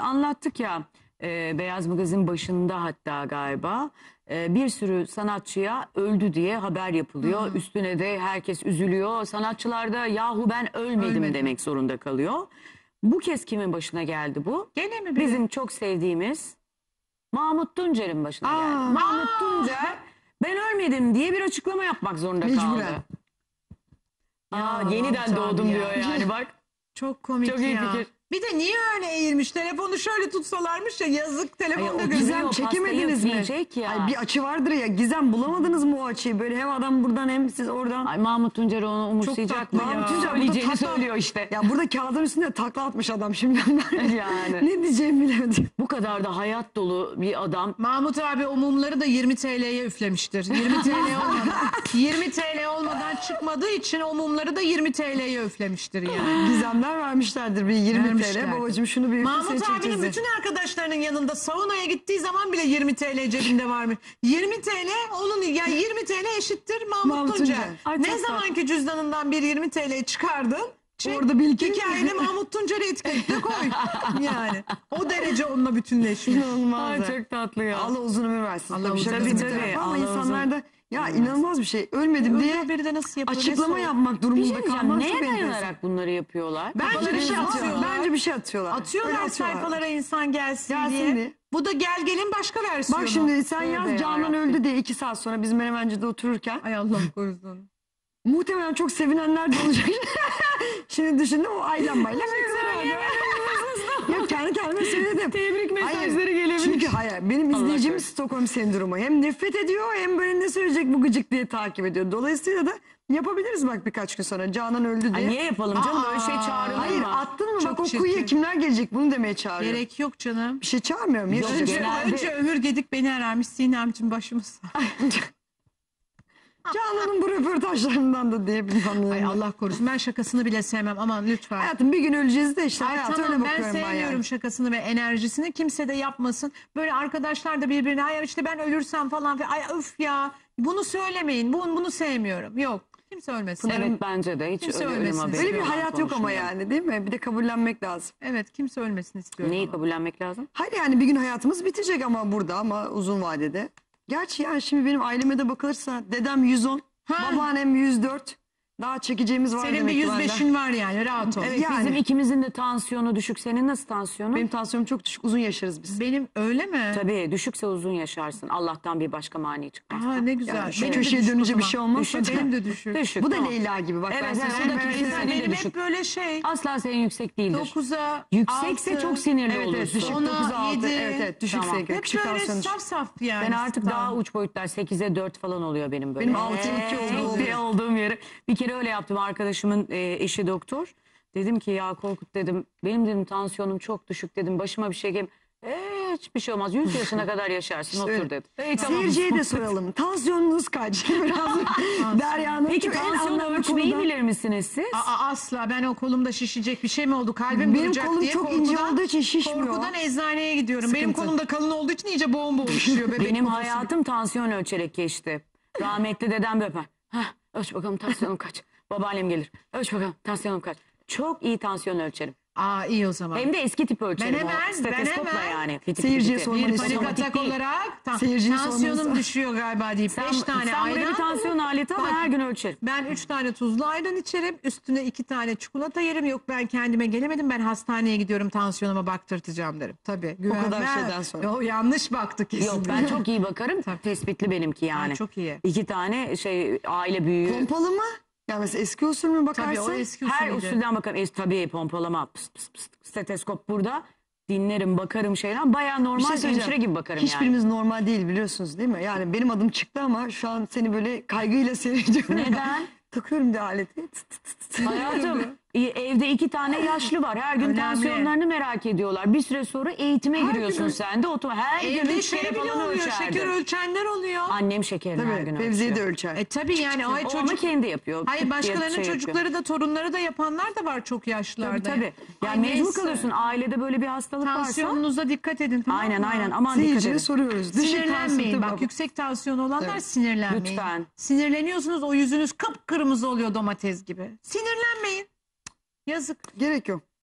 anlattık ya, Beyaz Magazin başında hatta galiba bir sürü sanatçıya öldü diye haber yapılıyor. Üstüne de herkes üzülüyor. Sanatçılar da yahu ben ölmedim demek zorunda kalıyor. Bu kez kimin başına geldi bu? Gene mi? Bizim çok sevdiğimiz Mahmut Tuncer'in başına geldi. Mahmut Tuncer ben ölmedim diye bir açıklama yapmak zorunda kaldı. Mecburen. Yeniden doğdum diyor yani bak. Çok komik Çok iyi ya. fikir. Bir de niye öyle eğilmiş? Telefonu şöyle tutsalarmış ya, yazık, telefonda o gözüm. Gizem o çekemediniz mi? pastayı üfleyecek ya. Ay, bir açı vardır ya. Gizem bulamadınız mı o açıyı? Böyle hem adam buradan hem siz oradan. Ay Mahmut Tuncer onu umursayacak mı? tatlı ya. Mahmut Tuncer burada söyleyeceğini takla- söylüyor işte. Ya burada kağıdın üstünde takla atmış adam şimdi. Yani. Ne diyeceğimi bilemedim. Bu kadar da hayat dolu bir adam. Mahmut abi o mumları da 20 TL'ye üflemiştir. 20 TL olmadan. 20 TL olmadan çıkmadığı için o mumları da 20 TL'ye üflemiştir yani. Gizemler vermişlerdir bir 20 Vermişlerdir. TL. Babacığım şunu bir üfle, Mahmut seni abinin çekeceğiz. bütün arkadaşlarının yanında saunaya gittiği zaman bile 20 TL cebinde varmış. 20 TL onun, yani 20 TL eşittir Mahmut Mahmut Tuncer. Tuncer. Ay, Ne çok zamanki cüzdanından bir 20 TL çıkardın, Orada bir iki- hikayene Mahmut Tuncer'i etiketle koy. Yani o derece onunla bütünleşiyor. İnanılmaz. Ay da. çok tatlı ya. Allah uzun ömür versin. Allah Tabii uzun şakası ömür bir versin. tarafa ama Allah insanlarda ya inanılmaz bir şey. Ölmedim diye Öyle biri de nasıl yapıyor? açıklama ne yapmak Bir şey durumunda diyeceğim, kalmak neye çok enteresan. dayanarak bunları yapıyorlar? Bence Bence bir şey atıyorlar. atıyorlar. Bence bir şey atıyorlar. Atıyorlar Öyle sayfalara insan gelsin, Gelsin diye. diye. Bu da gelin başka versiyonu. Bak şimdi sen Tövbe yaz Canan yarabbim. öldü diye 2 saat sonra biz Menemenci'de otururken Ay Allah korusun. muhtemelen çok sevinenler de olacak. Şimdi düşündüm o aylan baylan. Yok kendi kendime söyledim. Tebrik Hayır, mesajları gelebilir. Çünkü hayır benim Allah izleyicim korusun. Stockholm sendromu. Hem nefret ediyor hem böyle ne söyleyecek bu gıcık diye takip ediyor. Dolayısıyla da yapabiliriz bak birkaç gün sonra Canan öldü diye. Ay niye yapalım canım, böyle şey çağrılır Hayır mı? attın mı Çok bak o kuyuya çirkin. kimler gelecek bunu demeye çağırıyor. Gerek yok canım. Bir şey çağırmıyorum. Yok, Yaşayacak. genelde- Önce Ömür Gedik beni ararmış, Sinemciğim başımız. Canan'ın bu röportajlarından da diyebilirim. Ay Allah korusun, ben şakasını bile sevmem, aman lütfen. Hayatım bir gün öleceğiz de işte Ay hayata tamam, öyle ben bakıyorum ben sevmiyorum yani. şakasını ve enerjisini, kimse de yapmasın. Böyle arkadaşlar da birbirine ay işte ben ölürsem falan filan, ay öf ya bunu söylemeyin, bunu sevmiyorum. Yok, kimse ölmesin. Evet bence de hiç Kimse öyle ölüm ölmesin. haberi Öyle bir falan hayat yok ama konuşmuyor. yani değil mi? Bir de kabullenmek lazım. Evet, kimse ölmesin istiyorum. Neyi ama. kabullenmek lazım? Hayır yani bir gün hayatımız bitecek ama burada ama uzun vadede. Gerçi yani şimdi benim aileme de bakılırsa dedem 110, babaannem 104. Daha çekeceğimiz var Senin bir demek ki 105'in var yani, rahat ol. Evet, yani. Bizim ikimizin de tansiyonu düşük. Senin nasıl tansiyonun? Benim tansiyonum çok düşük, uzun yaşarız biz. Benim öyle mi? Tabii düşükse uzun yaşarsın. Allah'tan bir başka mani çıkmaz. Aha ne güzel. Yani şu Benim de köşeye düşük dönünce o bir zaman. şey olmaz. Düşük. Benim de düşük. Düşük. Bu da tamam. Leyla gibi bak Evet, ben size evet, o da söyleyeyim. kesin Evet, öyle Benim düşük. hep böyle şey. Asla senin yüksek değildir. 9'a Yüksekse 6. çok sinirli evet, olursun. düşük Ona 9'a 6. 7. Evet evet düşük Tamam. sevgi. Hep Küçük böyle tansiyon. saf saf yani. Ben artık Tamam. daha uç boyutlar 8'e 4 falan oluyor benim böyle. Benim 6'ya 2 oldu. diye olduğum yeri. Bir kere öyle yaptım. Arkadaşımın eşi doktor. Dedim ki ya Korkut dedim. Benim dedim tansiyonum çok düşük dedim. Başıma bir şey gelip hiçbir şey olmaz. 100 yaşına kadar yaşarsın otur Evet. dedi. Tamam. Seyirciye de soralım. Tansiyonunuz kaç? Biraz Derya'nın Peki çok en tansiyonu anlamlı ölçmeyi konuda- bilir misiniz siz? Asla, ben o kolumda şişecek bir şey mi oldu, kalbim Benim duracak kolum diye çok ince korkudan- olduğu için şişmiyor. Korkudan eczaneye gidiyorum. Benim Sıkıntı. kolum da kalın olduğu için iyice boğum boğuşuyor. Bebek Benim poposu gibi. hayatım tansiyon ölçerek geçti. Rahmetli dedem böyle yapar. Hah, ölç bakalım tansiyonum kaç. Babaannem gelir. Ölç bakalım tansiyonum kaç. Çok iyi tansiyon ölçerim. Aa iyi o zaman. Hem de eski tip ölçerim. Ben o hemen- steteskopla ben hemen yani. Fiti seyirciye fiti. sormanı bir istiyorum. panik atak değil. olarak Seyirciye tansiyonum sormanız- düşüyor galiba deyip 5 tane sen buraya ayran. bir tansiyon aleti al, Bak, her gün ölçerim. Ben 3 tane tuzlu ayran içerim. Üstüne 2 tane çikolata yerim. Yok ben kendime gelemedim. Ben hastaneye gidiyorum, tansiyonuma baktırtacağım derim. Tabii. O kadar güvenmez. şeyden sonra. Yo, yanlış baktı kesin. Yok ben çok iyi bakarım. Tespitli benimki yani. çok iyi. 2 tane aile büyüğü. Pompalı mı? Yani mesela eski usul mü bakarsın? Tabii o eski Her usulüydü. usulden bakarım. Tabii pompalama. Pıs pıs pıs. Steteskop burada. Dinlerim, bakarım şeyler. Bayağı Bir normal şey söyleyeceğim. hemşire gibi bakarım yani. Hiçbirimiz normal değil biliyorsunuz değil mi? Yani benim adım çıktı ama şu an seni böyle kaygıyla seyrediyorum. Neden? Takıyorum bir aleti. Hayatım evde 2 tane yaşlı var. Her gün Önemli. tansiyonlarını merak ediyorlar. Bir süre sonra eğitime giriyorsun sen de. Her gün Evde 3 şey kere bile falan oluyor. ölçerdim. Şeker ölçenler oluyor. Annem şekerini her gün Tabii Fevzi'yi de ölçüyor. ölçer. Tabii yani ay O çocuk. onu kendi yapıyor. Hayır, Tık diye başkalarının şey yapıyor. çocukları da torunları da yapanlar da var çok yaşlılarda. Tabii. Yani Ay, mecbur neyse. kalıyorsun. Ailede böyle bir hastalık varsa. Tansiyonunuza dikkat edin, tamam Aynen mı? aynen. Aman dikkat Seyirciye edin. soruyoruz. Düşük Sinirlenmeyin. tansiyon, Bak tabii. yüksek tansiyon olanlar Evet. sinirlenmeyin. Lütfen. Sinirleniyorsunuz, o yüzünüz kıpkırmızı oluyor domates gibi. Sinirlenmeyin. Yazık. Gerek yok.